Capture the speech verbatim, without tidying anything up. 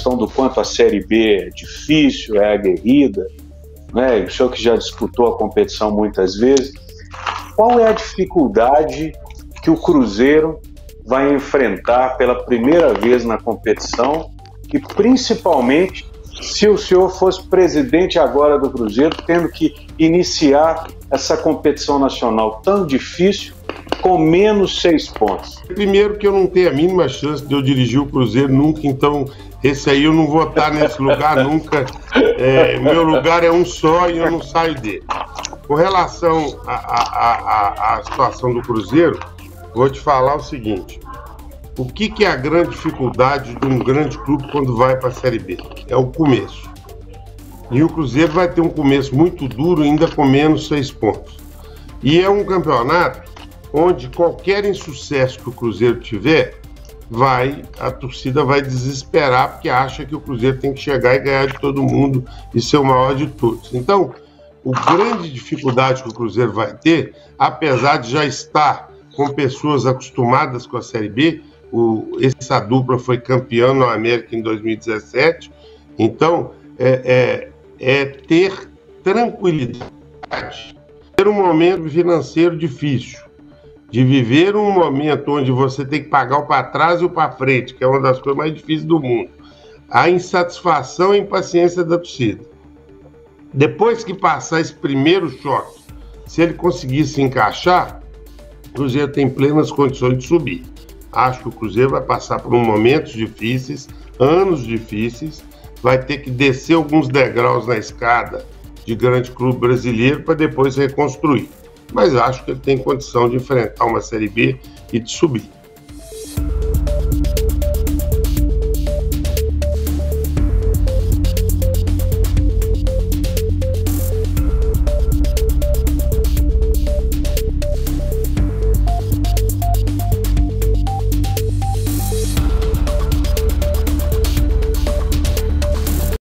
questão do quanto a Série B é difícil, é aguerrida, né? O senhor que já disputou a competição muitas vezes, qual é a dificuldade que o Cruzeiro vai enfrentar pela primeira vez na competição e principalmente se o senhor fosse presidente agora do Cruzeiro, tendo que iniciar essa competição nacional tão difícil com menos seis pontos? Primeiro que eu não tenho a mínima chance de eu dirigir o Cruzeiro nunca, então esse aí eu não vou estar nesse lugar nunca. É, meu lugar é um só e eu não saio dele. Com relação à situação do Cruzeiro, vou te falar o seguinte: o que, que é a grande dificuldade de um grande clube quando vai para a Série B? É o começo. E o Cruzeiro vai ter um começo muito duro, ainda com menos seis pontos. E é um campeonato onde qualquer insucesso que o Cruzeiro tiver, vai, a torcida vai desesperar, porque acha que o Cruzeiro tem que chegar e ganhar de todo mundo e ser o maior de todos. Então, a grande dificuldade que o Cruzeiro vai ter, apesar de já estar com pessoas acostumadas com a Série B, o, essa dupla foi campeã na América em dois mil e dezessete, então é, é, é ter tranquilidade, ter um momento financeiro difícil, de viver um momento onde você tem que pagar o para trás e o para frente, que é uma das coisas mais difíceis do mundo, a insatisfação e a impaciência da torcida. Depois que passar esse primeiro choque, se ele conseguir se encaixar, o Cruzeiro tem plenas condições de subir. Acho que o Cruzeiro vai passar por um momentos difíceis, anos difíceis, vai ter que descer alguns degraus na escada de grande clube brasileiro para depois reconstruir. Mas acho que ele tem condição de enfrentar uma Série B e de subir.